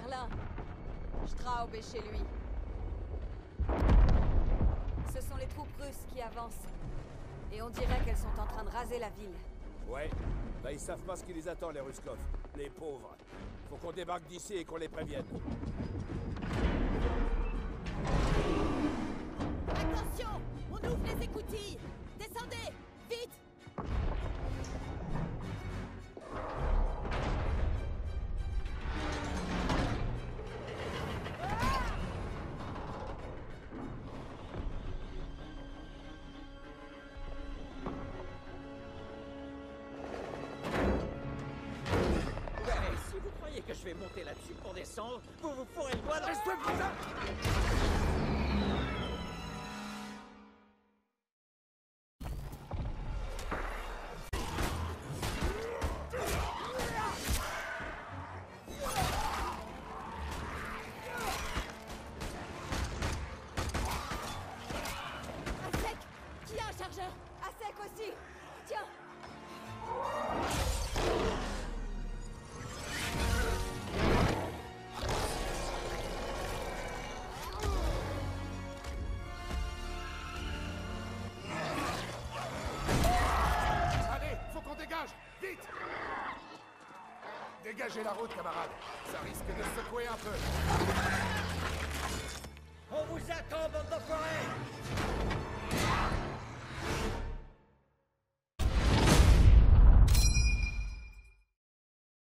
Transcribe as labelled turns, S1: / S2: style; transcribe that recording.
S1: Merlin. Straub est chez lui. Ce sont les troupes russes qui avancent. Et on dirait qu'elles sont en train de raser la ville.
S2: Ouais. Bah ils savent pas ce qui les attend, les Ruskov. Les pauvres. Faut qu'on débarque d'ici et qu'on les prévienne.
S3: Attention! On ouvre les écoutilles! Descendez! Vite!
S4: Si vous croyez que je vais monter là-dessus pour descendre, vous vous fourrez le doigt dans...
S2: Laisse-toi me faire ça.
S3: À sec! Qui a un chargeur?
S1: À sec aussi. Tiens.
S2: Allez, faut qu'on dégage. Vite. Dégagez la route, camarades. Ça risque de secouer un peu.
S4: On vous attend, bande d'enfoirés!